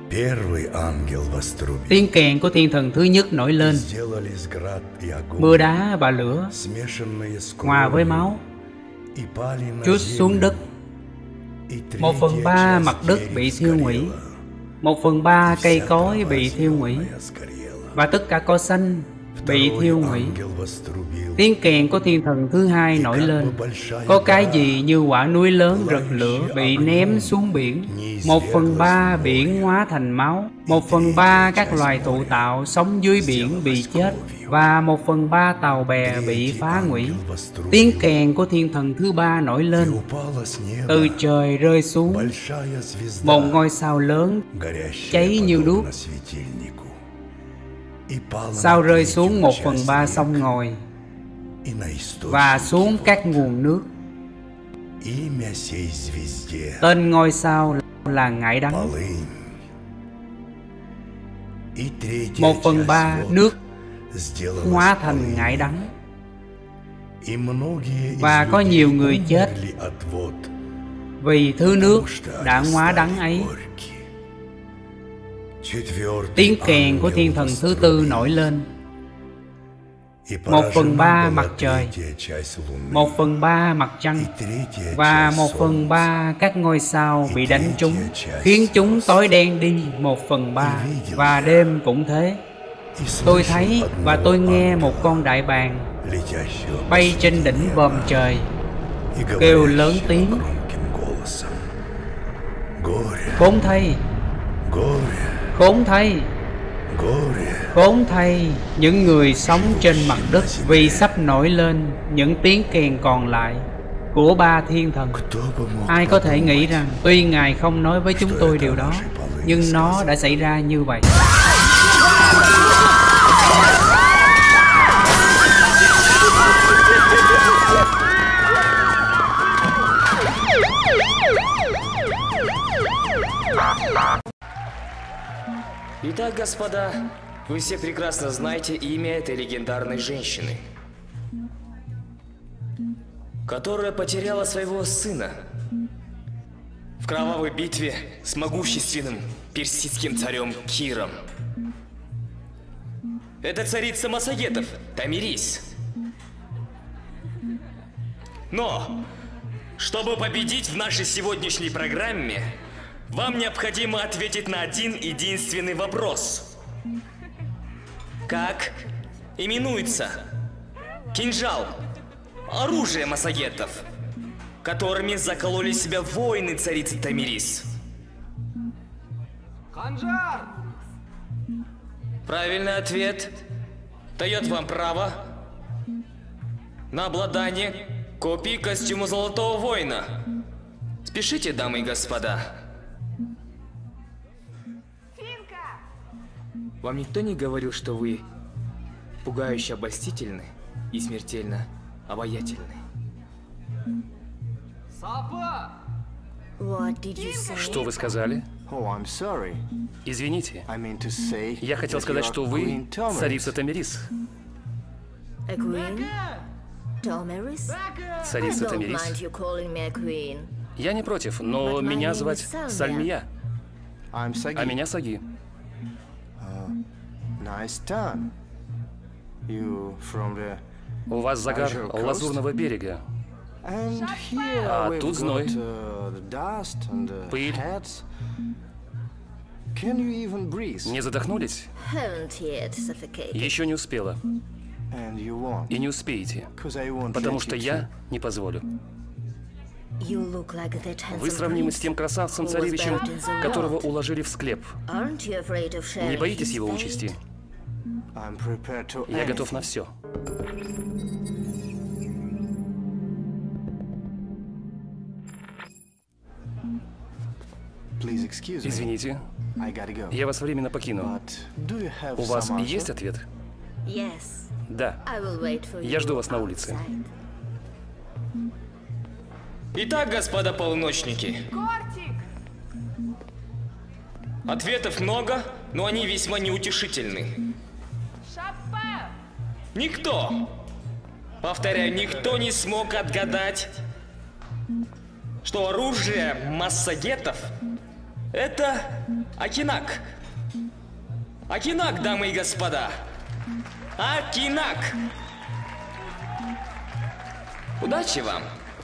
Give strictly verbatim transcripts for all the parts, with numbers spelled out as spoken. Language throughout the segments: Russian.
Tiếng kèn của thiên thần thứ nhất nổi lên. Mưa đá và lửa hòa với máu trút xuống đất. Một phần ba mặt đất bị thiêu hủy, một phần ba cây cối bị thiêu hủy, và tất cả cỏ xanh bị thiêu hủy. Tiếng kèn của thiên thần thứ hai nổi lên. Có cái gì như quả núi lớn rực lửa bị ném xuống biển. Một phần ba biển hóa thành máu, một phần ba các loài thụ tạo sống dưới biển bị chết, và một phần ba tàu bè bị phá hủy. Tiếng kèn của thiên thần thứ ba nổi lên. Từ trời rơi xuống một ngôi sao lớn cháy như đuốc. Sao rơi xuống một phần ba sông ngòi và xuống các nguồn nước. Tên ngôi sao là Ngải Đắng. Một phần ba nước hóa thành ngải đắng, và có nhiều người chết vì thứ nước đã hóa đắng ấy. Tiếng kèn của thiên thần thứ tư nổi lên. Một phần ba mặt trời, một phần ba mặt trăng, và một phần ba các ngôi sao bị đánh trúng, khiến chúng tối đen đi một phần ba, và đêm cũng thế. Tôi thấy và tôi nghe một con đại bàng bay trên đỉnh vòm trời, kêu lớn tiếng: khốn thay, khốn thay, khốn thay những người sống trên mặt đất, vì sắp nổi lên những tiếng kèn còn lại của ba thiên thần. Ai có thể nghĩ rằng tuy Ngài không nói với chúng tôi điều đó, nhưng nó đã xảy ra như vậy. Итак, господа, вы все прекрасно знаете имя этой легендарной женщины, которая потеряла своего сына в кровавой битве с могущественным персидским царем Киром. Это царица массагетов, Томирис. Но, чтобы победить в нашей сегодняшней программе, вам необходимо ответить на один единственный вопрос. Как именуется кинжал, оружие массагетов, которыми закололи себя воины царицы Томирис? Ханжар! Правильный ответ дает вам право на обладание копией костюма Золотого Воина. Спешите, дамы и господа. Вам никто не говорил, что вы пугающе обольстительны и смертельно обаятельны? Что вы сказали? Извините. Я хотел сказать, что вы царица Томирис. Царица Томирис? Я не против, но меня звать Сальмия, а меня Саги. У вас загар Лазурного берега, а тут зной, пыль. Не задохнулись? Еще не успела. И не успеете, потому что я не позволю. Вы сравнимы с тем красавцем-царевичем, которого уложили в склеп. Не боитесь его участи? Я готов на все. Извините, я вас временно покину. У вас есть ответ? Да. Я жду вас на улице. Итак, господа полуночники, ответов много, но они весьма неутешительны. Никто, повторяю, никто не смог отгадать, что оружие массагетов Это Акинак. Акинак, дамы и господа. Акинак. Удачи вам.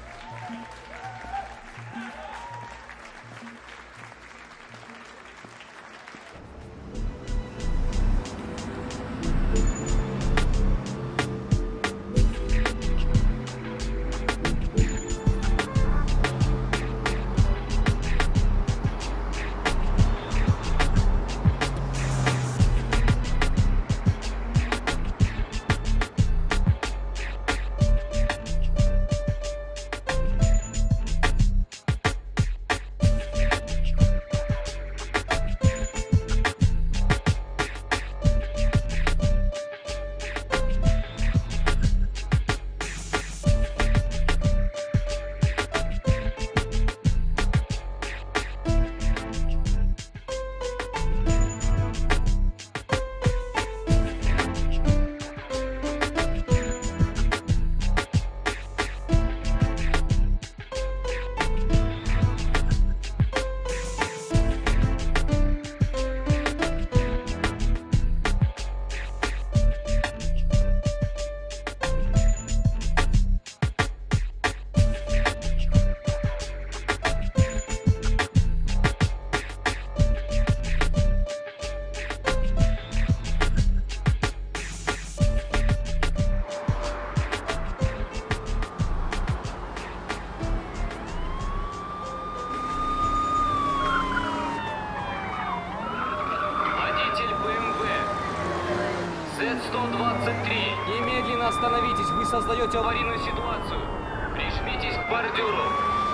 сто двадцать три. Немедленно остановитесь, вы создаете аварийную ситуацию. Прижмитесь к бордюру.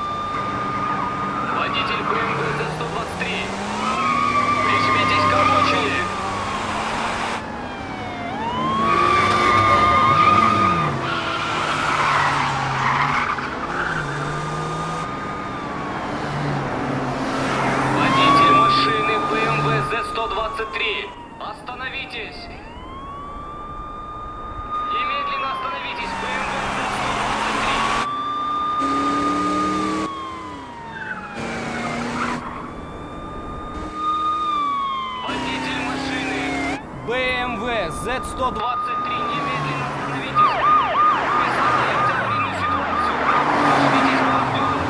Водитель бэ эм вэ зет сто двадцать три. Прижмитесь к обочине. Водитель машины бэ эм вэ зет сто двадцать три. Остановитесь. Немедленно остановитесь, бэ эм вэ зет сто двадцать три. Водитель машины бэ эм вэ зет сто двадцать три, немедленно остановитесь. Вы создаете аварийную ситуацию. Прижмитесь к бордюру.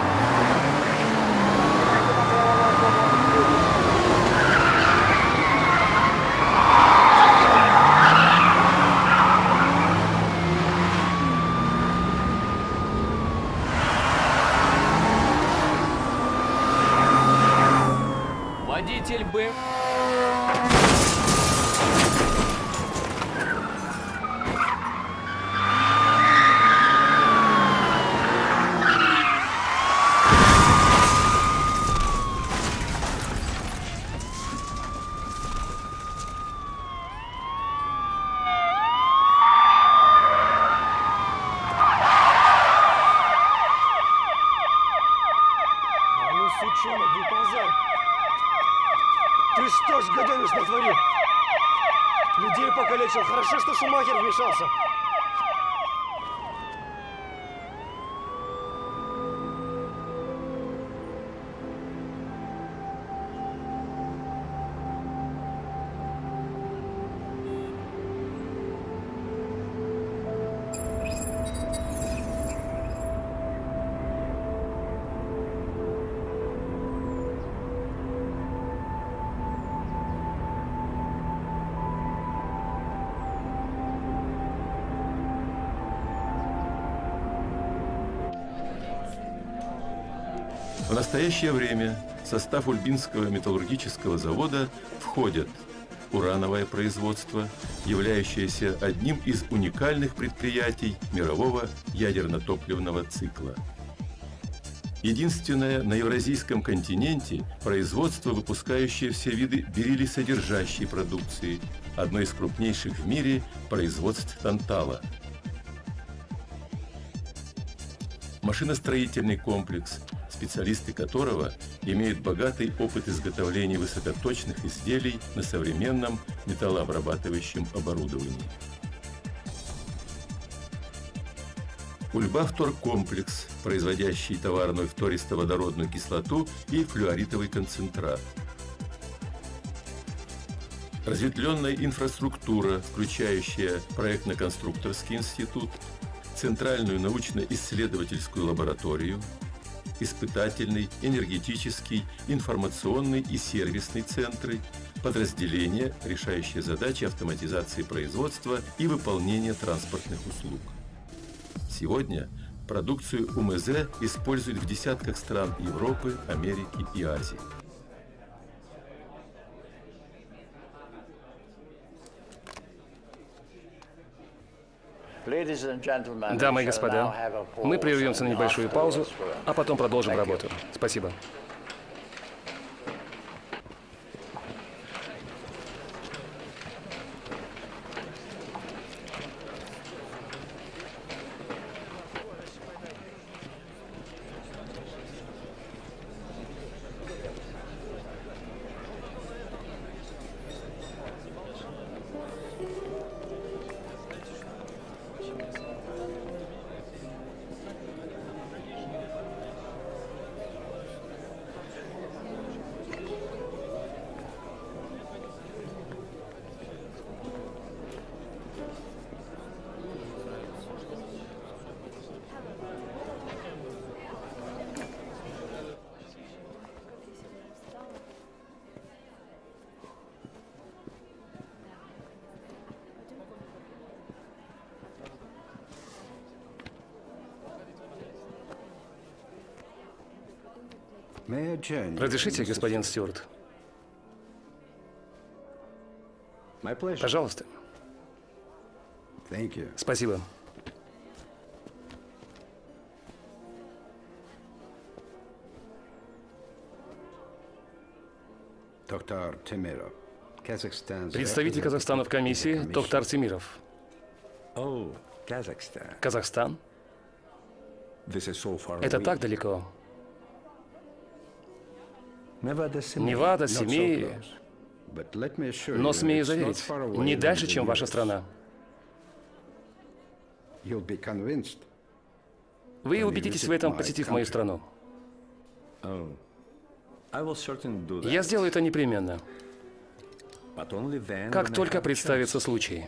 Водитель бэ... А ну, сучонок, выползай! Ты что ж, гаденыш, натворил? Людей покалечил. Хорошо, что Шумахер вмешался. В настоящее время в состав Ульбинского металлургического завода входят урановое производство, являющееся одним из уникальных предприятий мирового ядерно-топливного цикла. Единственное на Евразийском континенте производство, выпускающее все виды бериллий-содержащей продукции, одно из крупнейших в мире производств тантала. Машиностроительный комплекс, специалисты которого имеют богатый опыт изготовления высокоточных изделий на современном металлообрабатывающем оборудовании. Ульбавторкомплекс, производящий товарную фтористоводородную кислоту и флюоритовый концентрат. Разветвленная инфраструктура, включающая проектно-конструкторский институт, Центральную научно-исследовательскую лабораторию, испытательный, энергетический, информационный и сервисный центры, подразделения, решающие задачи автоматизации производства и выполнения транспортных услуг. Сегодня продукцию УМЗ используют в десятках стран Европы, Америки и Азии. Дамы и господа, мы прервемся на небольшую паузу, а потом продолжим работу. Спасибо. Разрешите, господин Стюарт? Пожалуйста. Спасибо. Представитель Казахстана в комиссии, Токтар Темиров. Казахстан? Это так далеко. Невада, Семей, но смею заверить, не дальше, чем ваша страна. Вы убедитесь в этом, посетив мою страну. Я сделаю это непременно, как только представится случай.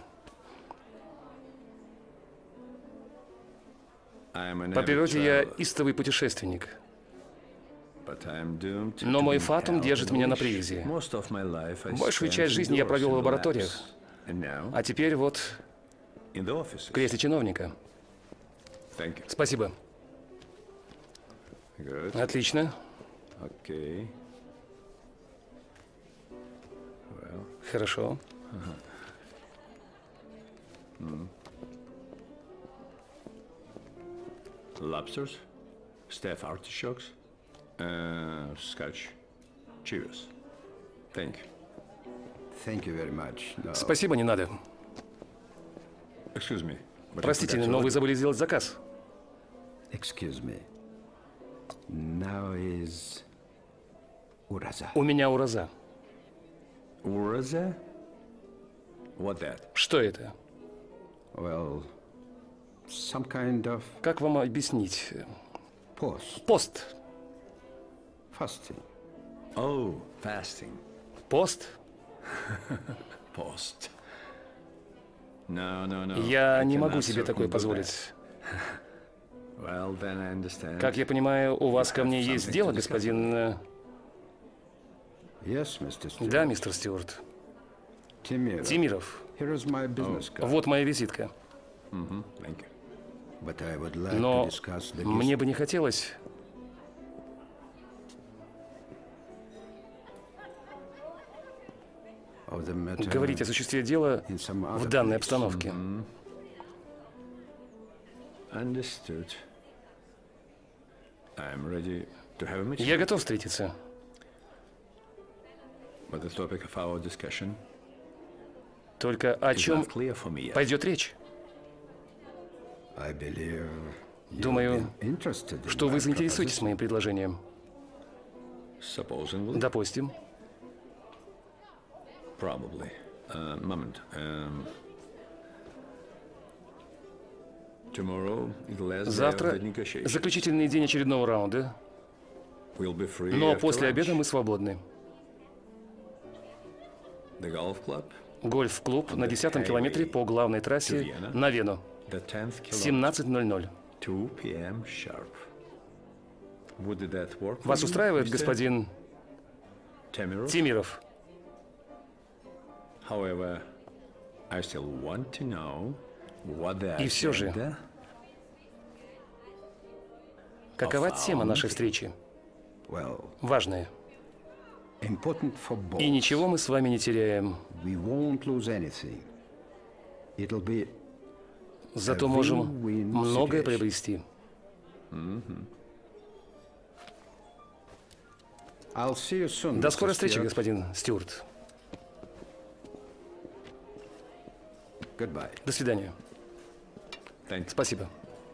По природе я истовый путешественник. Но мой фатум держит меня на привязи. Большую часть жизни я провел в лабораториях, а теперь вот в кресле чиновника. Спасибо. Отлично. Хорошо. Lobsters, staph artichokes. Uh, scotch. Cheers. Thank you. Thank you very much. No. Спасибо, не надо. Excuse me. Простите, но вы забыли сделать заказ. Excuse me. Now is ураза. У меня ураза. Ураза? What that? Что это? Well, some kind of... Как вам объяснить? Пост. Пост. Fasting. Oh, fasting. Пост? Пост. No, no, no. Я не могу себе такое позволить. Well, then I understand. Как я понимаю, у вас ко мне есть дело, господин... Yes, мистер Стюарт. Да, мистер Стюарт. Темиров. Темиров. Here is my business card. Вот моя визитка. Mm-hmm. Thank you. But I would like Но to discuss the мне бы не хотелось... говорить о существе дела в данной обстановке. Я готов встретиться. Только о чем пойдет речь? Думаю, что вы заинтересуетесь моим предложением. Допустим. Probably. Uh, moment. Um, Завтра заключительный день очередного раунда, но после обеда мы свободны. Гольф-клуб на десятом километре по главной трассе на Вену. семнадцать ноль ноль. Вас устраивает, господин Темиров? И все же, какова тема нашей встречи? Важная. И ничего мы с вами не теряем. Зато можем многое приобрести. До скорой встречи, господин Стюарт. До свидания. Спасибо.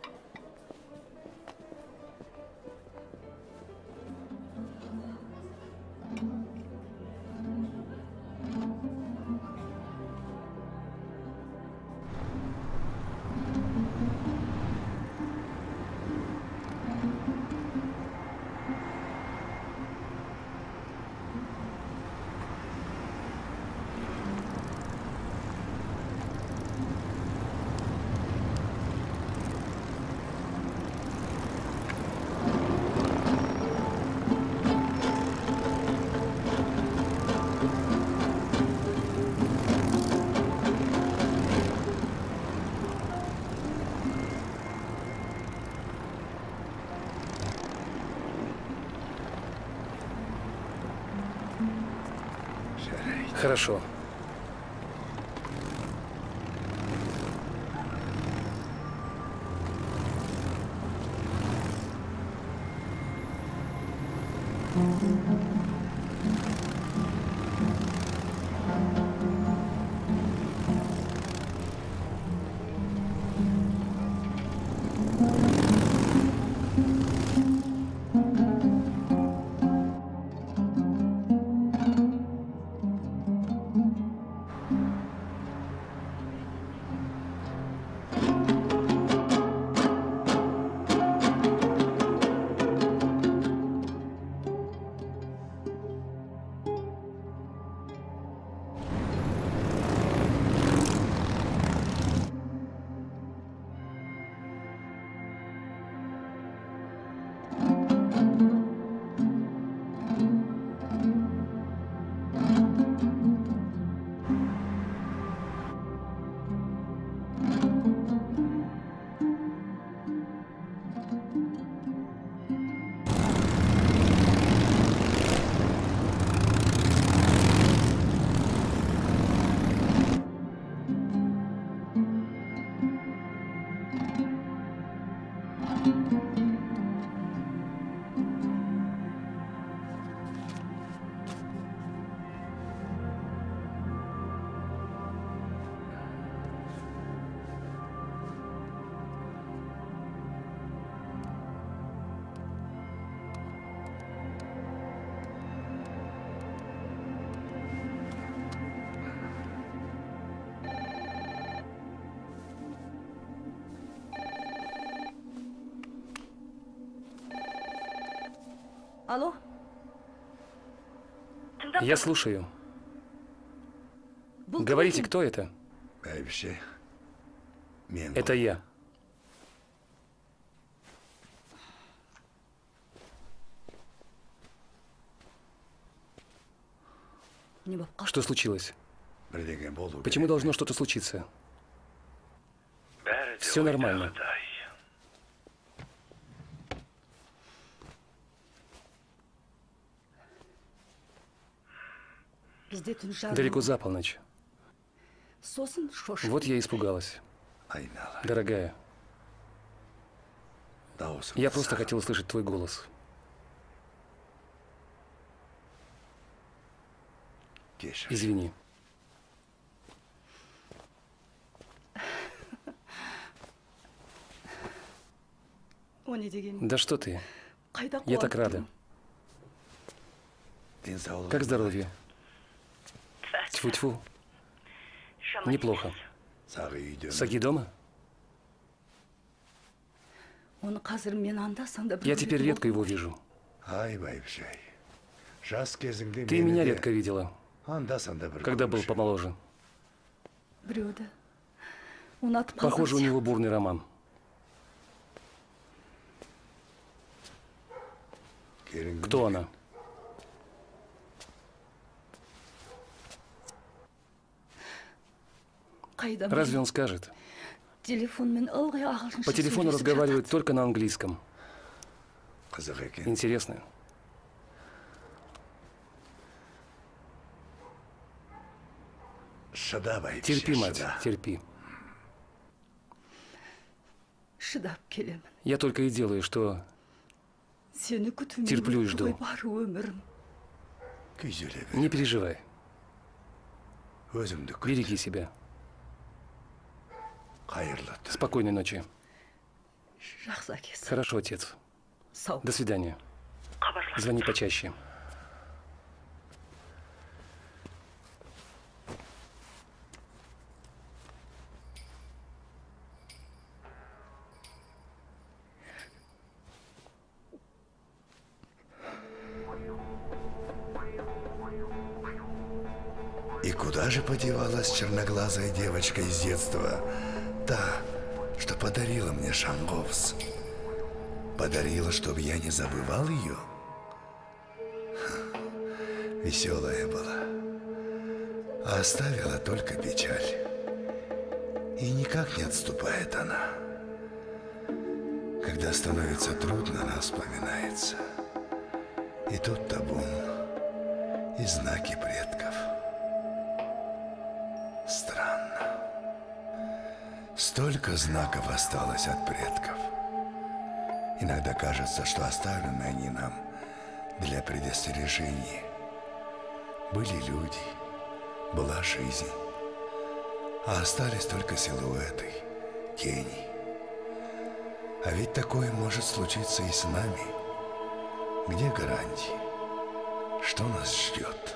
Хорошо. Алло? Я слушаю. Говорите, кто это? Это я. Что случилось? Почему должно что-то случиться? Все нормально. Далеко за полночь. Вот я испугалась. Дорогая, я просто хотел услышать твой голос. Извини. Да что ты? Я так рада. Как здоровье? Тьфу-тьфу. Неплохо. Саги дома? Я теперь редко его вижу. Ты меня редко видела, когда был помоложе. Похоже, у него бурный роман. Кто она? Разве он скажет? По телефону разговаривает только на английском. Интересно. Терпи, мать, терпи. Я только и делаю, что терплю и жду. Не переживай. Береги себя. Спокойной ночи. Хорошо, отец. До свидания. Звони почаще. И куда же подевалась черноглазая девочка из детства? Та, что подарила мне Шанговс. Подарила, чтобы я не забывал ее? Веселая была. А оставила только печаль. И никак не отступает она. Когда становится трудно, она вспоминается. И тут табун, и знаки предков. Странно. Столько знаков осталось от предков. Иногда кажется, что оставлены они нам для предостережения. Были люди, была жизнь, а остались только силуэты, тени. А ведь такое может случиться и с нами. Где гарантии? Что нас ждет?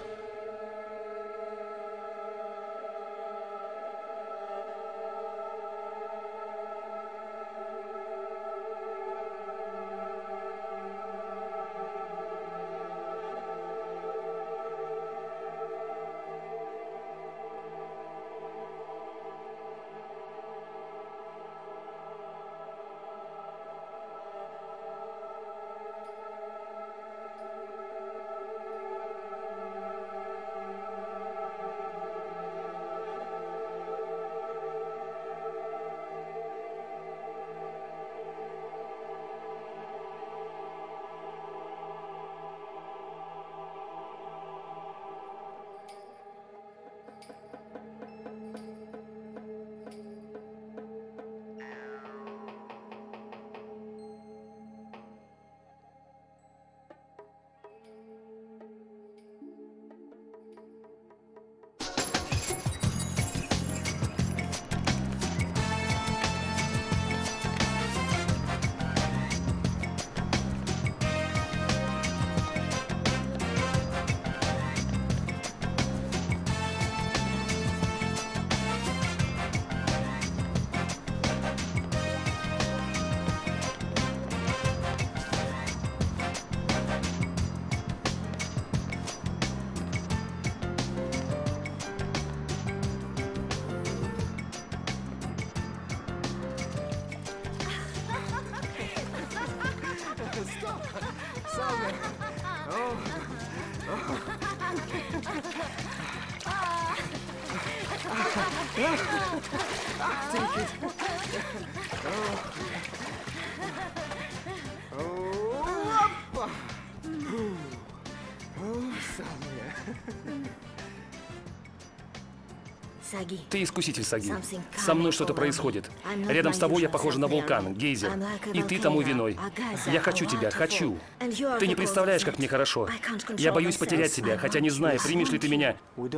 Ты искуситель, Саги. Со мной что-то происходит. Рядом с тобой я похожа на вулкан, гейзер. И ты тому виной. Я хочу тебя, хочу. Ты не представляешь, как мне хорошо. Я боюсь потерять тебя, хотя не знаю, примешь ли ты меня.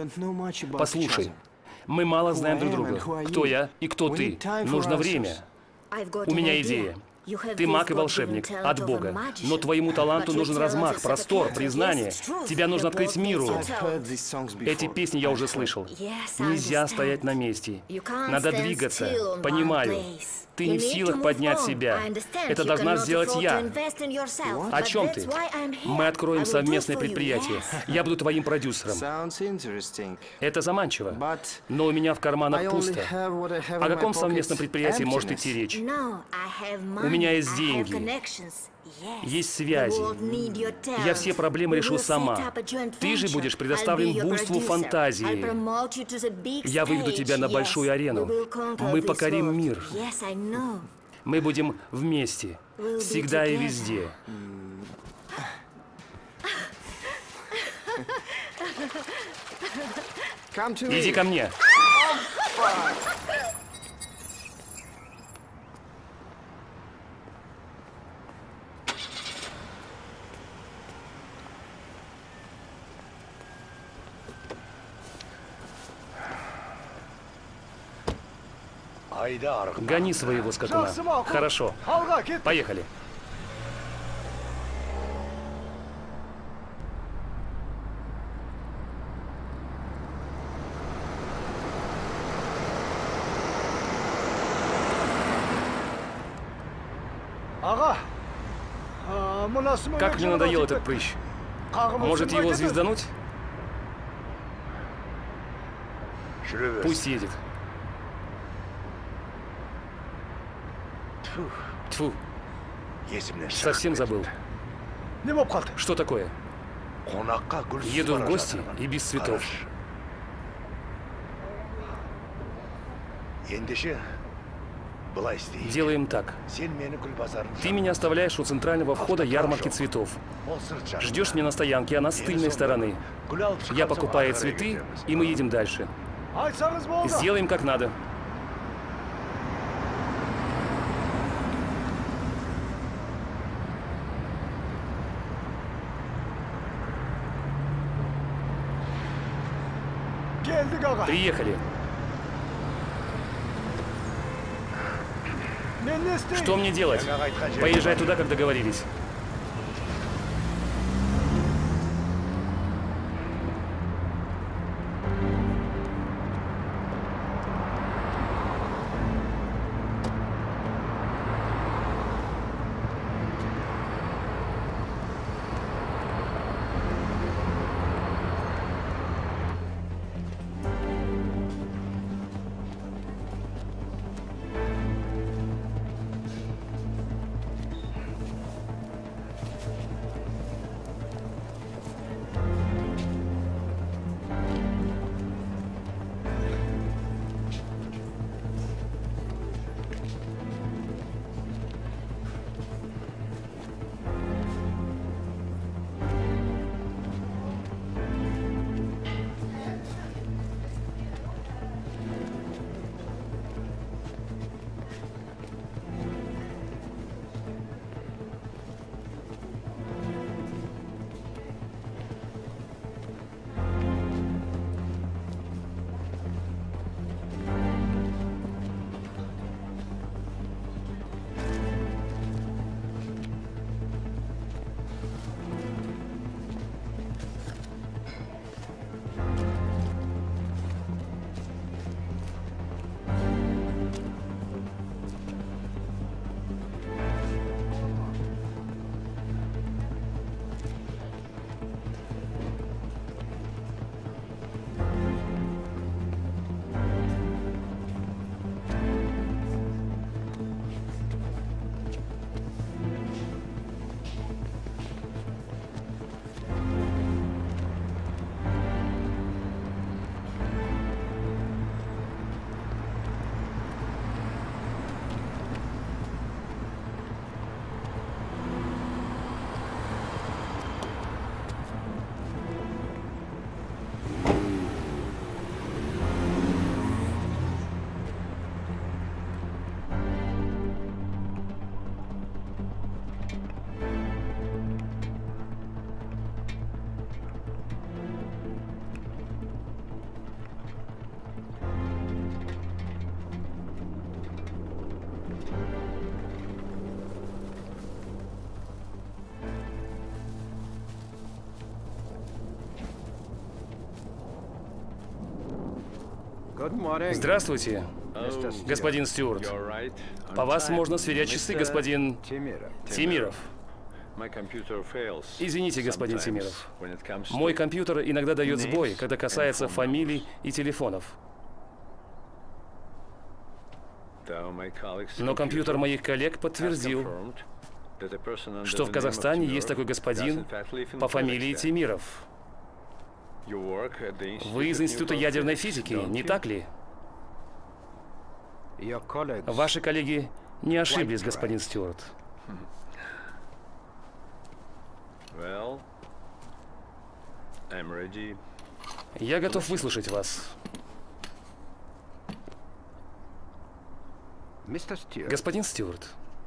Послушай, мы мало знаем друг друга. Кто я и кто ты. Нужно время. У меня идея. Ты маг и волшебник, от Бога. Но твоему таланту нужен размах, простор, признание. Тебя нужно открыть миру. Эти песни я уже слышал. Нельзя стоять на месте. Надо двигаться. Понимаю. Ты не в силах поднять себя. Это должна сделать я. О чем ты? Мы откроем совместное предприятие. Я буду твоим продюсером. Это заманчиво. Но у меня в карманах пусто. О каком совместном предприятии может идти речь? У меня есть деньги. Есть связи. Я все проблемы решу сама. Ты же будешь предоставлен буйству фантазии. Я выведу тебя на большую арену. Мы покорим мир. Мы будем вместе. Всегда и везде. Иди ко мне. Гони своего скакуна. Хорошо. Поехали. Как мне надоел этот прыщ. Может, его звездануть? Пусть едет. Тьфу. Совсем забыл. Что такое? Еду в гости и без цветов. Делаем так. Ты меня оставляешь у центрального входа ярмарки цветов. Ждешь меня на стоянке, она с тыльной стороны. Я покупаю цветы, и мы едем дальше. Сделаем как надо. Приехали. Что мне делать? Поезжай туда, как договорились. Здравствуйте. Господин Стюарт, по вас можно сверять часы, господин Тимиров. Извините, господин Тимиров. Мой компьютер иногда дает сбой, когда касается фамилий и телефонов. Но компьютер моих коллег подтвердил, что в Казахстане есть такой господин по фамилии Тимиров. Вы из Института ядерной физики, не так ли? Ваши коллеги не ошиблись, господин Стюарт. Я готов выслушать вас. Господин Стюарт,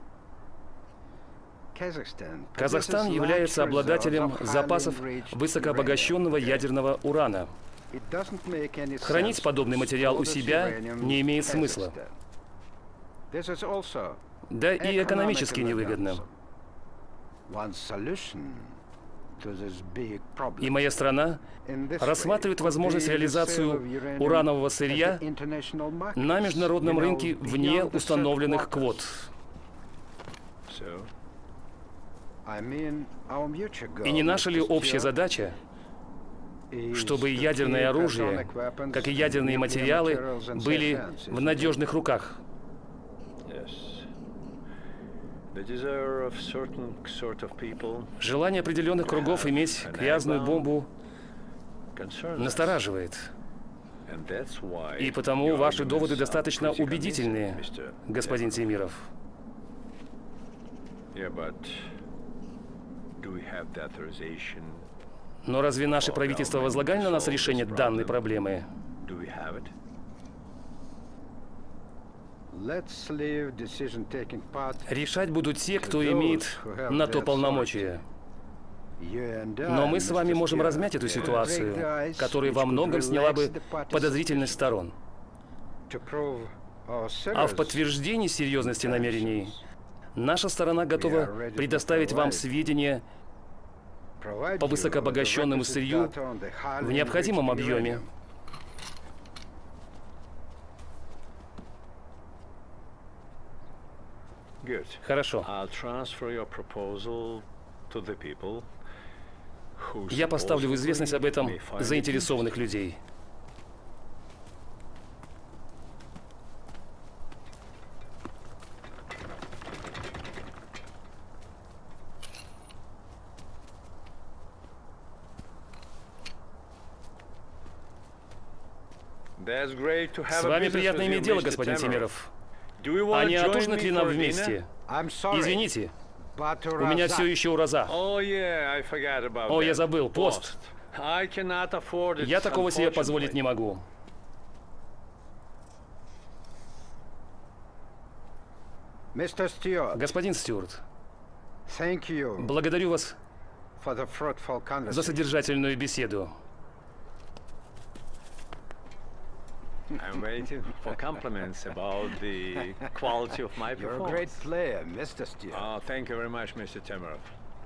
Казахстан является обладателем запасов высокообогащенного ядерного урана. Хранить подобный материал у себя не имеет смысла. Да и экономически невыгодно. И моя страна рассматривает возможность реализацию уранового сырья на международном рынке вне установленных квот. И не наша ли общая задача, чтобы ядерное оружие, как и ядерные материалы, были в надежных руках? Желание определенных кругов иметь грязную бомбу настораживает. И потому ваши доводы достаточно убедительные, господин Тимиров. Но разве наше правительство возлагает на нас решение данной проблемы? Решать будут те, кто имеет на то полномочия. Но мы с вами можем размять эту ситуацию, которая во многом сняла бы подозрительность сторон. А в подтверждении серьезности намерений наша сторона готова предоставить вам сведения по высокообогащенному сырью в необходимом объеме. Хорошо. Я поставлю в известность об этом заинтересованных людей. С вами приятно иметь дело, господин Тимиров. А не отужинать ли нам вместе? Извините, у меня все еще ураза. О, я забыл, пост. Я такого себе позволить не могу. Господин Стюарт, благодарю вас за содержательную беседу. I'm waiting for compliments about the quality of my performance. You're a great player, Mister Stewart. Oh, thank you very much, Mister Timirov.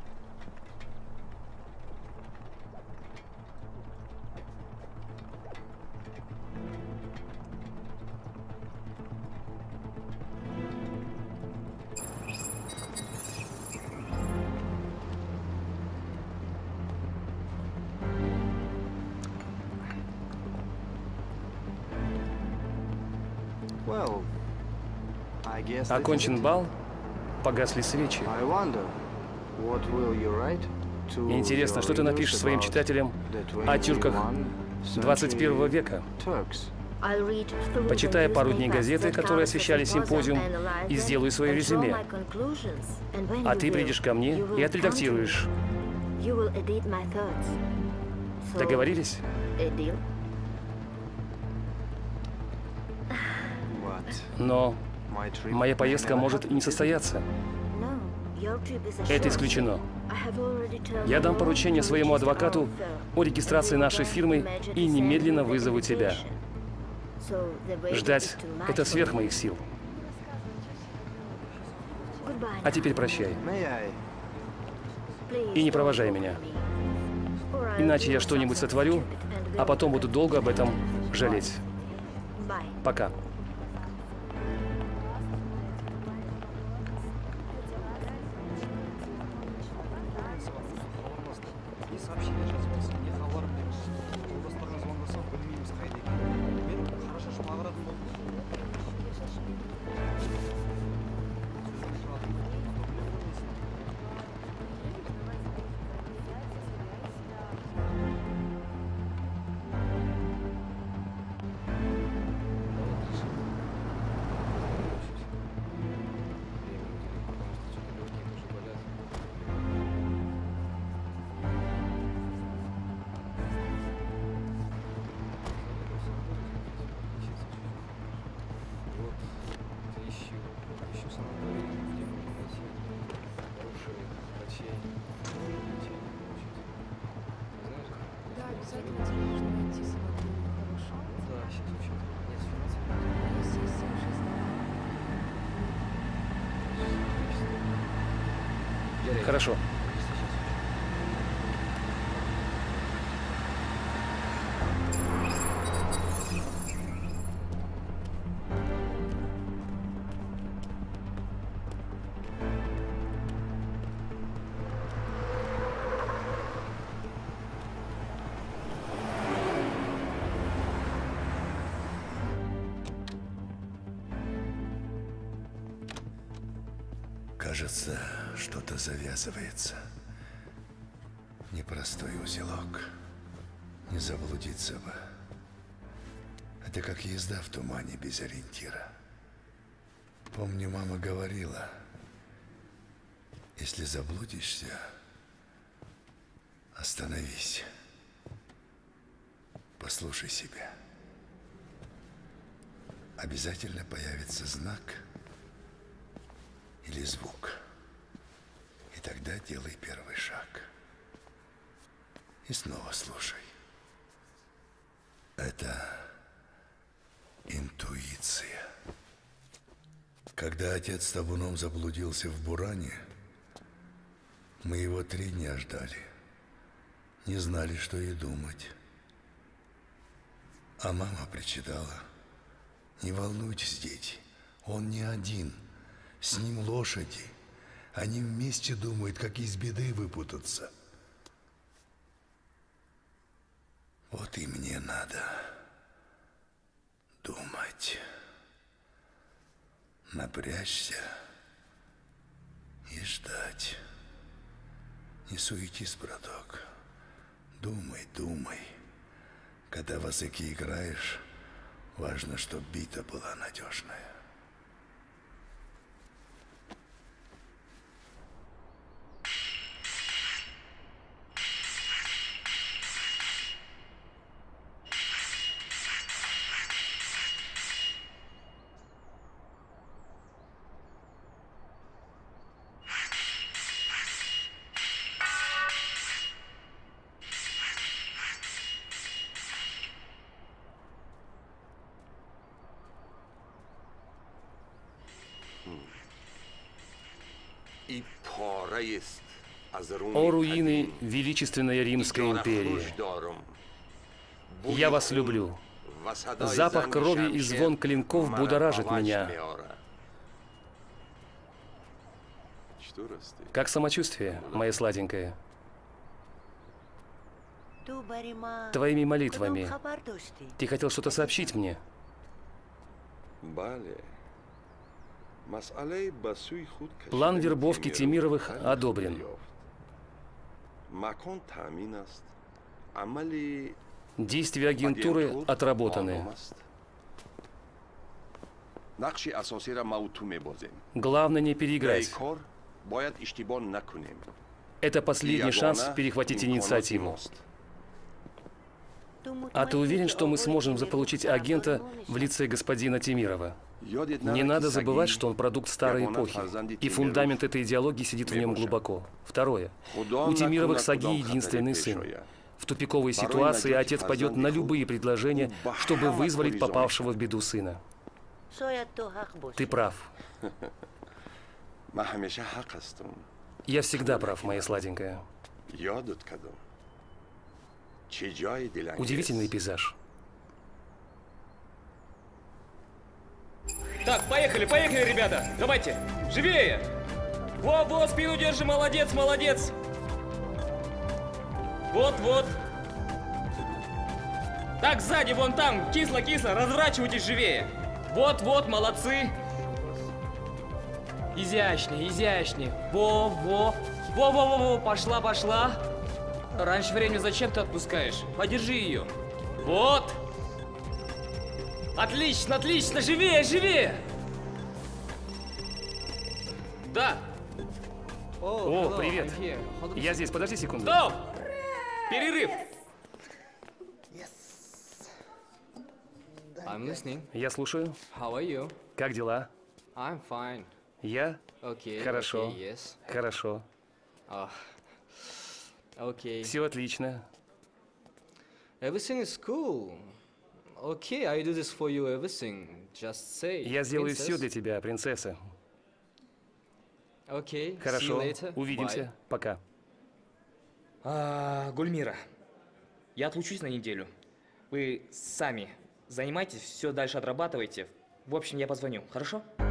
Окончен бал, погасли свечи. Интересно, что ты напишешь своим читателям о тюрках двадцать первого века? Почитая пару дней газеты, которые освещали симпозиум, и сделаю свое резюме. А ты придешь ко мне и отредактируешь. Договорились? Но моя поездка может и не состояться. Это исключено. Я дам поручение своему адвокату о регистрации нашей фирмы и немедленно вызову тебя. Ждать — это сверх моих сил. А теперь прощай. И не провожай меня. Иначе я что-нибудь сотворю, а потом буду долго об этом жалеть. Пока. Хорошо. Кажется, что-то завязывается. Непростой узелок. Не заблудиться бы. Это как езда в тумане без ориентира. Помню, мама говорила, если заблудишься, остановись. Послушай себя. Обязательно появится знак или звук. И тогда делай первый шаг. И снова слушай. Это интуиция. Когда отец с табуном заблудился в буране, мы его три дня ждали. Не знали, что и думать. А мама причитала: не волнуйтесь, дети, он не один. С ним лошади. Они вместе думают, как из беды выпутаться. Вот и мне надо думать. Напрячься и ждать. Не суетись, браток. Думай, думай. Когда в языке играешь, важно, чтобы бита была надежная. О руины величественной Римской империи! Я вас люблю. Запах крови и звон клинков будоражит меня. Как самочувствие, моя сладенькая? Твоими молитвами. Ты хотел что-то сообщить мне? План вербовки Темировых одобрен. Действия агентуры отработаны. Главное не переиграть. Это последний шанс перехватить инициативу. А ты уверен, что мы сможем заполучить агента в лице господина Темирова? Не надо забывать, что он продукт старой эпохи, и фундамент этой идеологии сидит в нем глубоко. Второе. У Темировых Саги единственный сын. В тупиковой ситуации отец пойдет на любые предложения, чтобы вызволить попавшего в беду сына. Ты прав. Я всегда прав, моя сладенькая. Удивительный пейзаж. Так, поехали, поехали, ребята! Давайте, живее! Во-во, спину держи, молодец, молодец! Вот-вот. Так, сзади, вон там, кисло-кисло, разворачивайтесь живее. Вот-вот, молодцы. Изящнее, изящнее. Во-во. Во-во-во-во, пошла, пошла. Раньше времени зачем ты отпускаешь? Подержи ее. Вот. Отлично, отлично, живее, живее. Да. О, привет. Я здесь, подожди секунду. Стоп! Перерыв. I'm listening. Я слушаю. How are you? Как дела? I'm fine. Я? Okay. Хорошо. Okay, yes. Хорошо. Oh. Okay. Все отлично. Everything is cool. Okay, I do this for you. Everything. Just say. Я сделаю princess. все для тебя, принцесса. Okay. Хорошо. See you later. Увидимся. Bye. Пока. А, Гульмира, я отлучусь на неделю. Вы сами занимайтесь, все дальше отрабатывайте. В общем, я позвоню, хорошо?